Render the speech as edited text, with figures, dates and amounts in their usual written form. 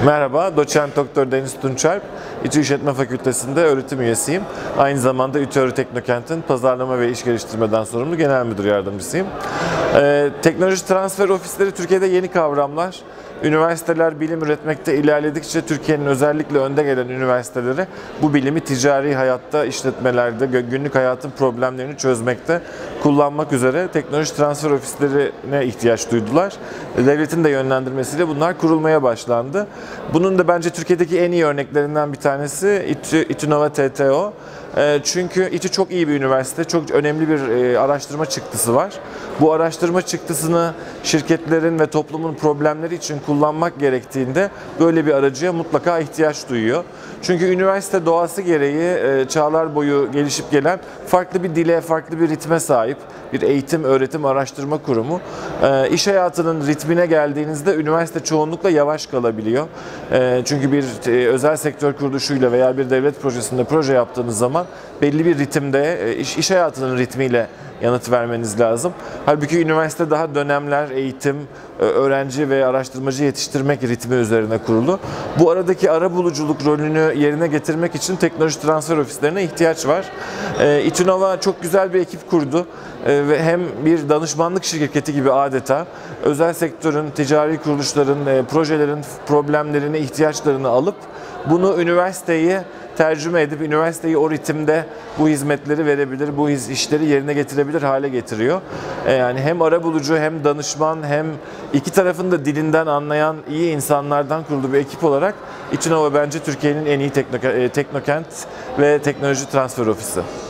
Merhaba, Doçent Doktor Deniz Tunçalp, İTÜ İşletme Fakültesi'nde öğretim üyesiyim. Aynı zamanda İTÜ Teknokent'in pazarlama ve iş geliştirmeden sorumlu genel müdür yardımcısıyım. Teknoloji transfer ofisleri Türkiye'de yeni kavramlar. Üniversiteler bilim üretmekte ilerledikçe Türkiye'nin özellikle önde gelen üniversiteleri bu bilimi ticari hayatta, işletmelerde, günlük hayatın problemlerini çözmekte kullanmak üzere teknoloji transfer ofislerine ihtiyaç duydular. Devletin de yönlendirmesiyle bunlar kurulmaya başlandı. Bunun da bence Türkiye'deki en iyi örneklerinden bir tanesi İTÜ TTO. Çünkü İTÜ çok iyi bir üniversite, çok önemli bir araştırma çıktısı var. Bu araştırma çıktısını şirketlerin ve toplumun problemleri için kullanmak gerektiğinde böyle bir aracıya mutlaka ihtiyaç duyuyor. Çünkü üniversite doğası gereği çağlar boyu gelişip gelen farklı bir dile, farklı bir ritme sahip bir eğitim, öğretim, araştırma kurumu. İş hayatının ritmine geldiğinizde üniversite çoğunlukla yavaş kalabiliyor. Çünkü bir özel sektör kuruluşuyla veya bir devlet projesinde proje yaptığınız zaman belli bir ritimde iş hayatının ritmiyle yanıt vermeniz lazım. Halbuki üniversite daha dönemler, eğitim, öğrenci ve araştırmacı yetiştirmek ritmi üzerine kurulu. Bu aradaki arabuluculuk rolünü yerine getirmek için teknoloji transfer ofislerine ihtiyaç var. İTÜ çok güzel bir ekip kurdu ve hem bir danışmanlık şirketi gibi adeta özel sektörün, ticari kuruluşların, projelerin problemlerini, ihtiyaçlarını alıp bunu üniversiteye tercüme edip üniversiteyi o ritimde bu hizmetleri verebilir, bu işleri yerine getirebilir hale getiriyor. Yani hem arabulucu hem danışman hem iki tarafın da dilinden anlayan iyi insanlardan kurulu bir ekip olarak İTÜ bence Türkiye'nin en iyi teknokent ve teknoloji transfer ofisi.